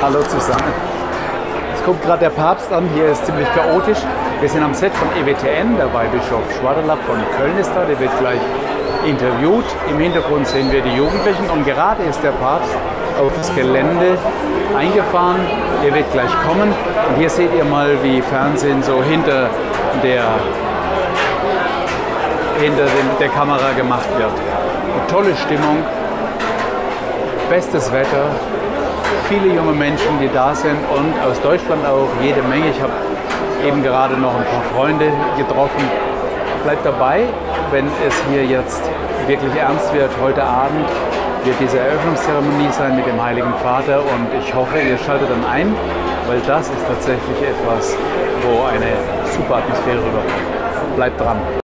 Hallo zusammen. Es kommt gerade der Papst an, hier ist ziemlich chaotisch. Wir sind am Set von EWTN, der Weihbischof Schwaderlapp von Köln ist da, der wird gleich interviewt. Im Hintergrund sehen wir die Jugendlichen und gerade ist der Papst auf das Gelände eingefahren. Er wird gleich kommen und hier seht ihr mal, wie Fernsehen so hinter der Kamera gemacht wird. Eine tolle Stimmung, bestes Wetter, viele junge Menschen, die da sind und aus Deutschland auch jede Menge. Ich habe eben gerade noch ein paar Freunde getroffen. Bleibt dabei, wenn es hier jetzt wirklich ernst wird. Heute Abend wird diese Eröffnungszeremonie sein mit dem Heiligen Vater und ich hoffe, ihr schaltet dann ein, weil das ist tatsächlich etwas, wo eine super Atmosphäre rüberkommt. Bleibt dran.